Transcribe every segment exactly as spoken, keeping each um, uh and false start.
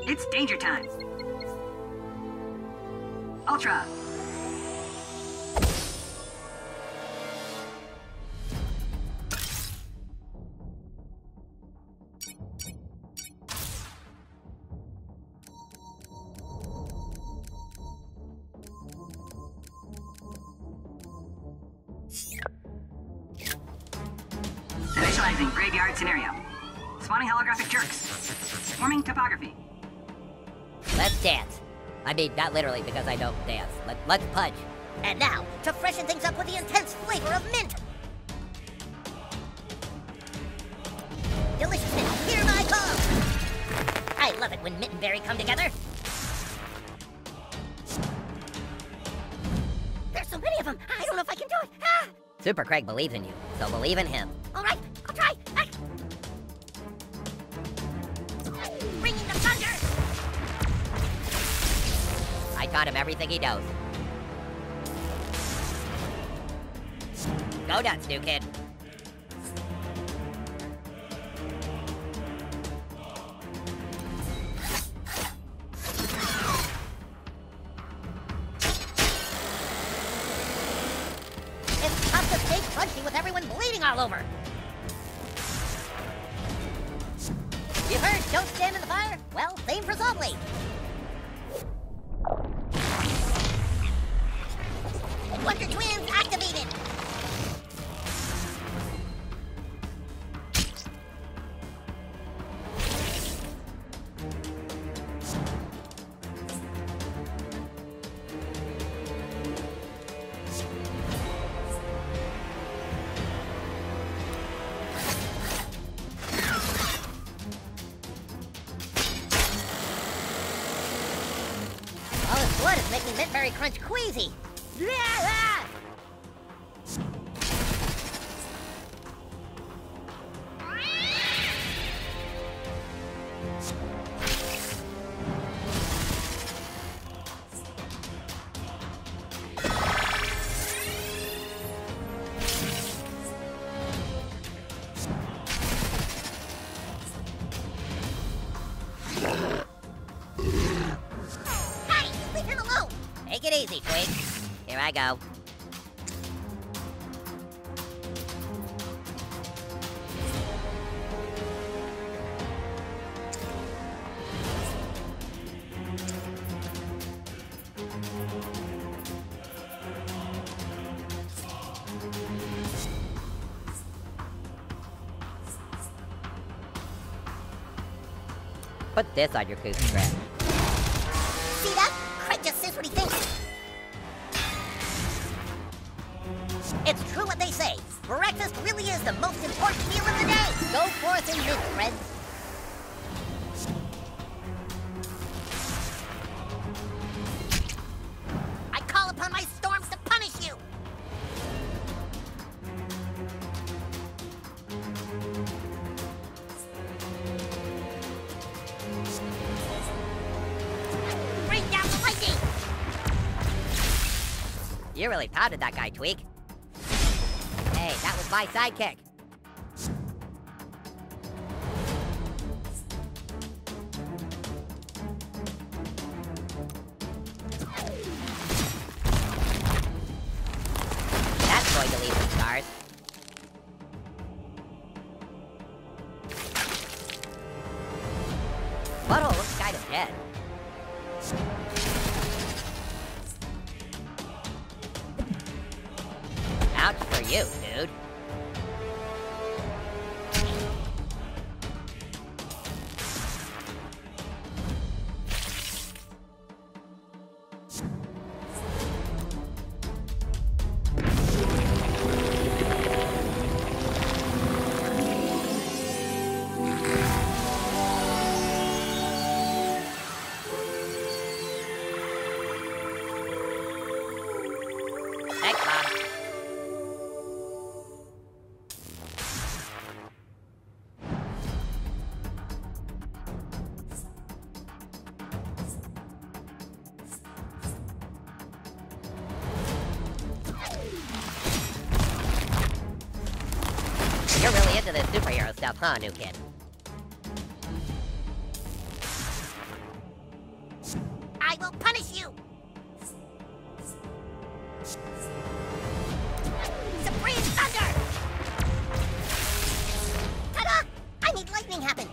It's danger time. Ultra. Initializing graveyard scenario. Spawning holographic jerks. Forming topography. Let's dance. I mean, not literally, because I don't dance. Let, let's punch. And now, to freshen things up with the intense flavor of mint. Delicious mint, hear my call. I love it when mint and berry come together. There's so many of them. I don't know if I can do it. Ah! Super Craig believes in you, so believe in him. All right, I'll try. Ah! Bringing the thunder. I taught him everything he knows. Go nuts, new kid. It's tough to stay crunchy with everyone bleeding all over. You heard, don't stand in the fire? Well, same for Salt Lake. Wonder Twins activated! All this blood is making Mint Berry Crunch queasy. Hey, leave him alone! Take it easy, Twig. Here I go. Put this on your goose strap. See that? Craig just says what he thinks. It's true what they say. Breakfast really is the most important meal of the day. Go forth and live, friends. I call upon my storms to punish you. Bring down the lightning. You really pounded that guy, Tweak. Hey, that was my sidekick. That's going to leave some scars. Butthole looks kind of dead. Ouch for you, dude. Thanks, Bob. You're really into this superhero stuff, huh, new kid? I will punish you! Supreme Thunder! Ta-da! I made lightning happen!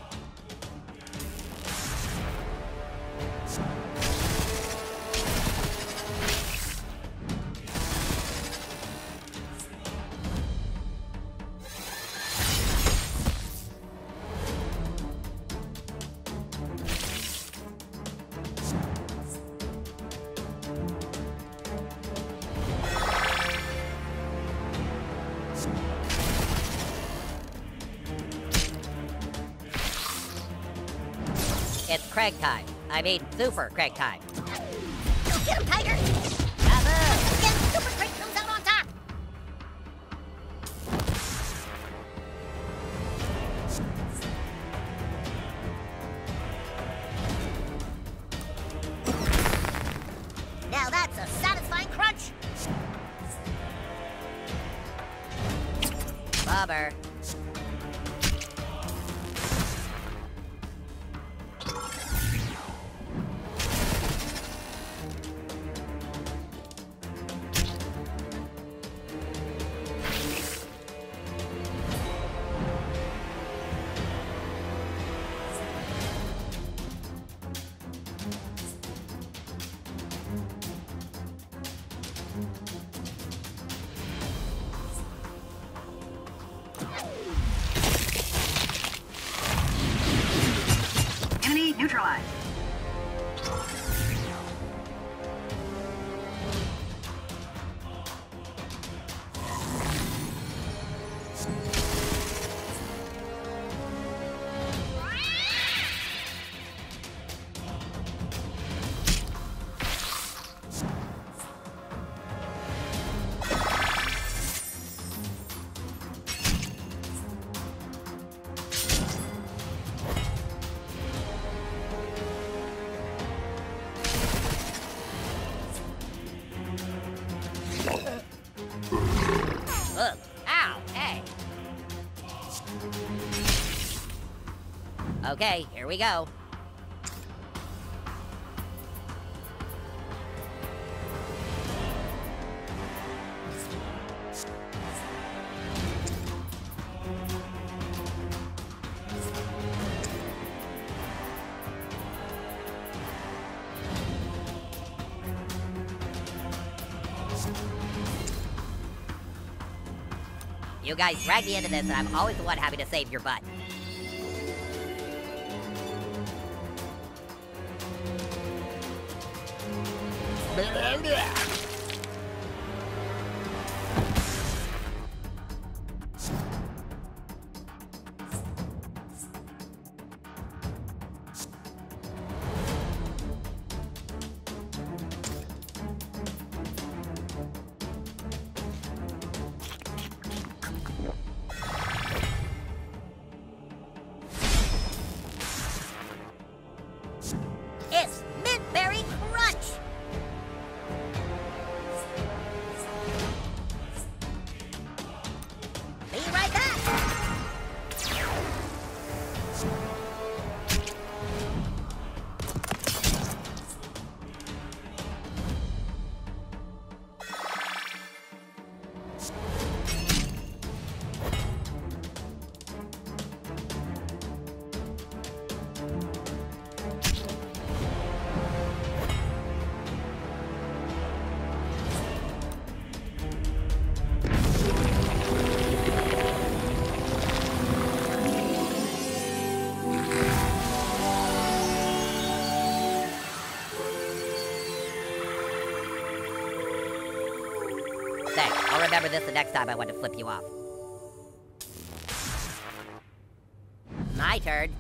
It's Craig time. I mean, Super Craig time. Go get him, Tiger! Bravo! Again, Super Craig comes out on top! Now that's a satisfying crunch! Bummer. Enemy neutralized. Ugh. Ow, hey. Okay, here we go. You guys drag me into this, and I'm always the one having to save your butt. It's Mint Berry Crunch! Be right back! Thanks. I'll remember this the next time I want to flip you off. My turn.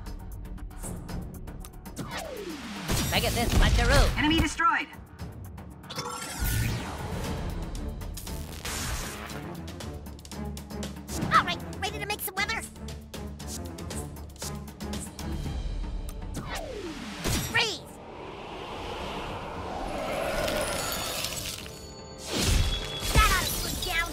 Pegasus Puncheroo. Enemy destroyed. All right, ready to make some weather? Freeze! That ought to slow you down.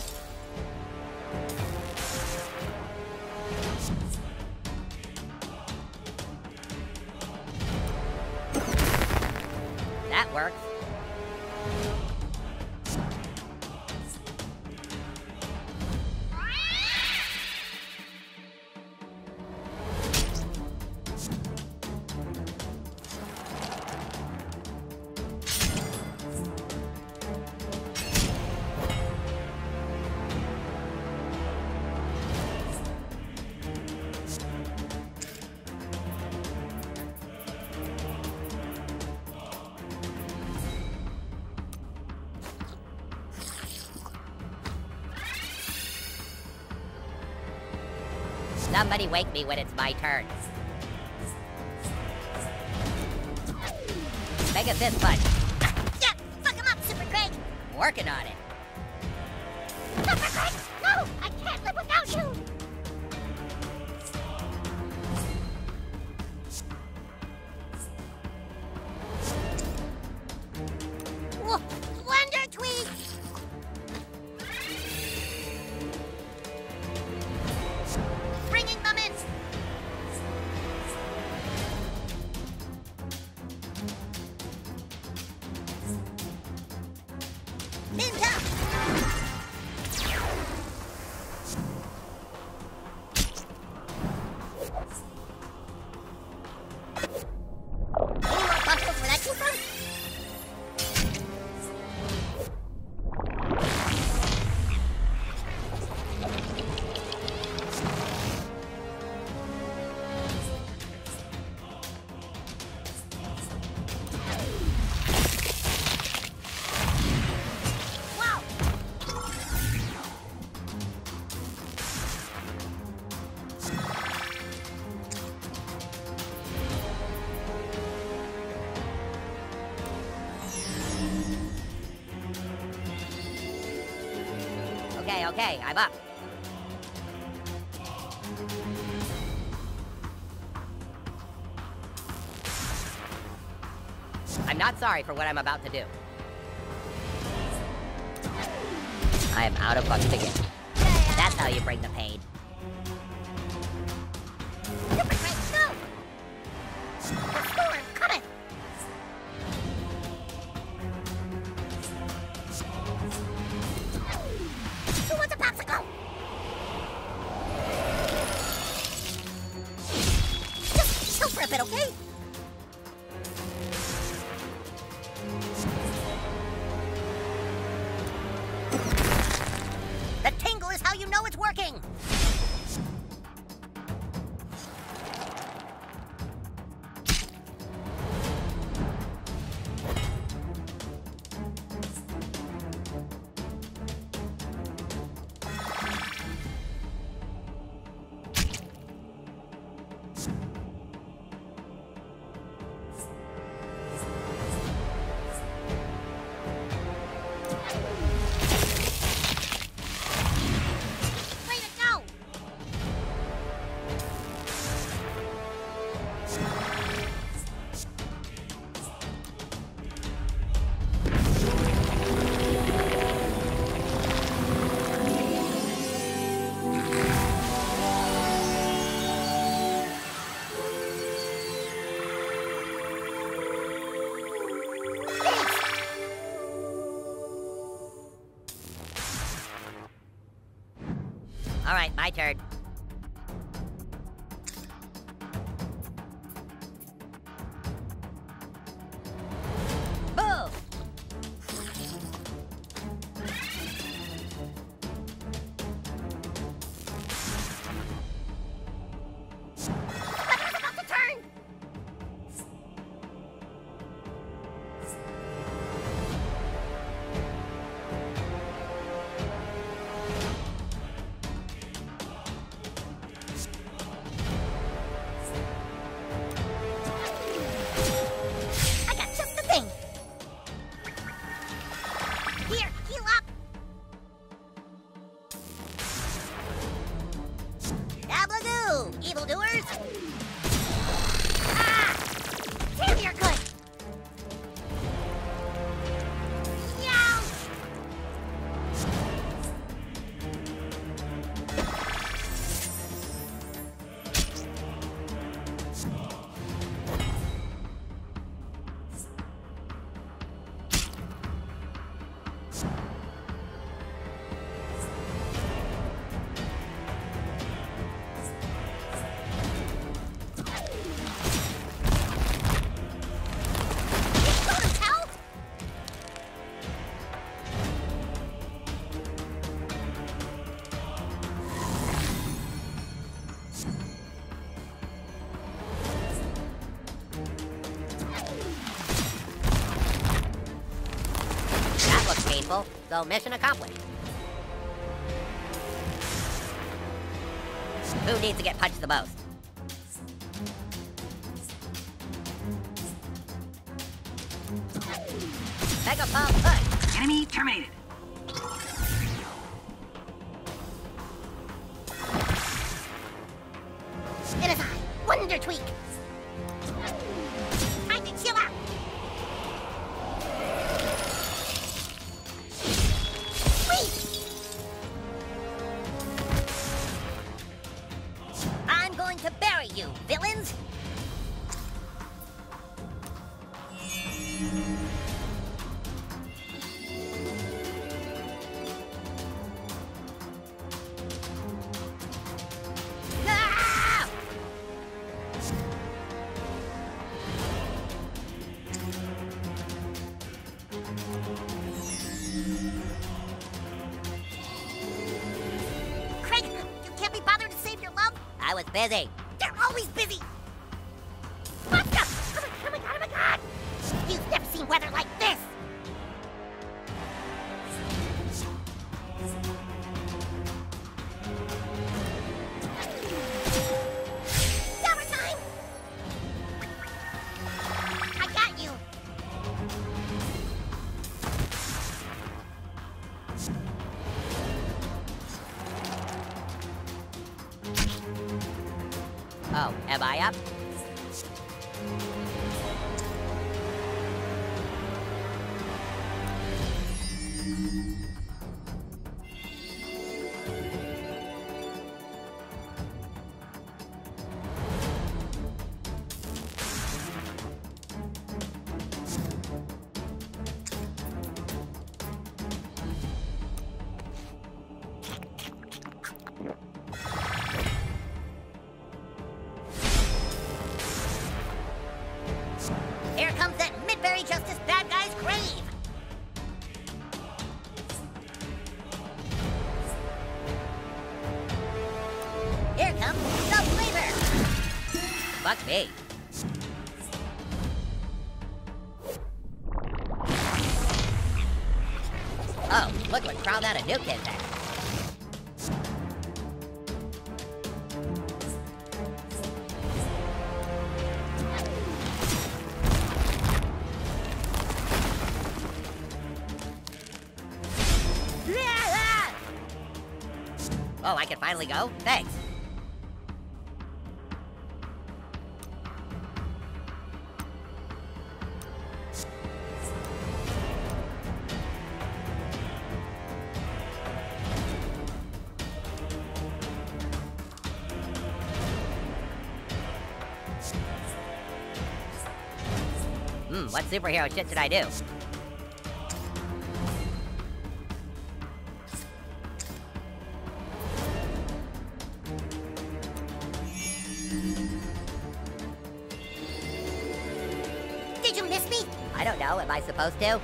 Somebody wake me when it's my turn. Make a fist punch. Yeah, fuck him up, Super Craig. Working on it. Super Craig, no! I can't live without you! Whoa, Wonder Tweet! Bringing them in! Ninja! Any more puzzles where that came from? Wow! Okay, okay, I'm up. I'm not sorry for what I'm about to do. I am out of bucks to get. That's how you bring the pain. Super Craig, no! The storm cometh! Who wants a popsicle? Just chill for a bit, okay? The tingle is how you know it's working! Way to go! All right, my turn. Boom! Pepper's about to turn! I got just the thing! Here, heal up! Dablagoo, evildoers! Ah! Damn, you're good! Youch! Go to tell? That looks painful, so mission accomplished. Who needs to get punched the most? Mega Palm push! Enemy terminated. It is I, Wonder Tweak. Time to chill out. Wait! I'm going to bury you, villains. Ah! Craig, you can't be bothered to save your love? I was busy. They're always busy. What the? Oh my, oh my god, oh my god! You've never seen weather like this. Summertime! I got you. Oh, am I up? Here comes that Midbury Justice bad guy's grave. Here comes the flavor. Fuck me. Oh, look what crawled out of Nuke is there. Oh, I can finally go? Thanks. Hmm, what superhero shit should I do? Did you miss me? I don't know, am I supposed to?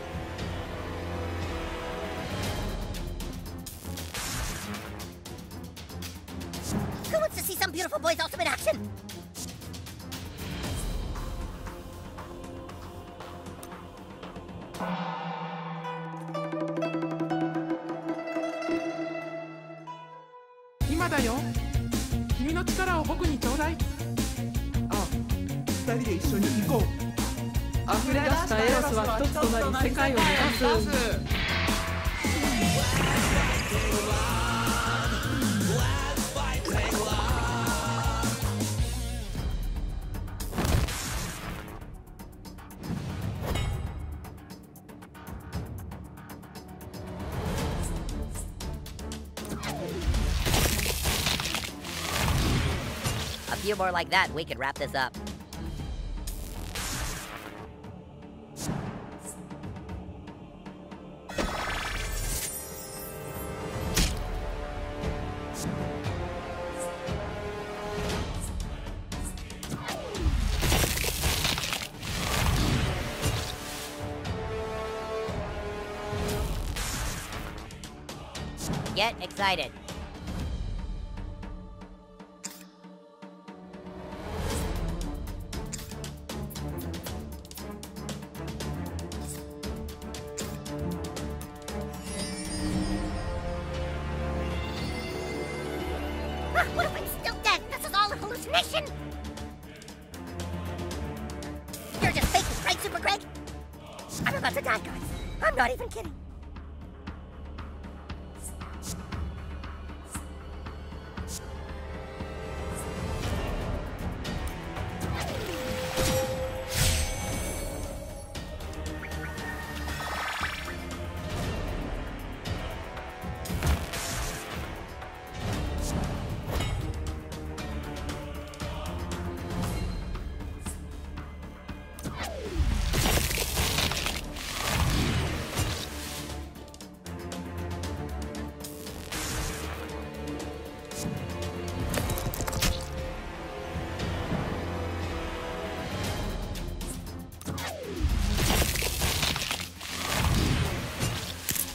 Who wants to see some beautiful boy's ultimate action? Ima da yo. Kimi no chikara o boku ni choudai. Ah,ふたりで一緒に行こう。 溢れ出したエロスは一つとなり世界を目指す。 A few more like that and we can wrap this up. Get excited. Ah, what if I mission? You're just fake this, right, Super Greg? I'm about to die, guys. I'm not even kidding.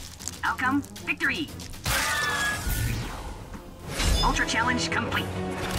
Outcome, victory! Ultra challenge complete.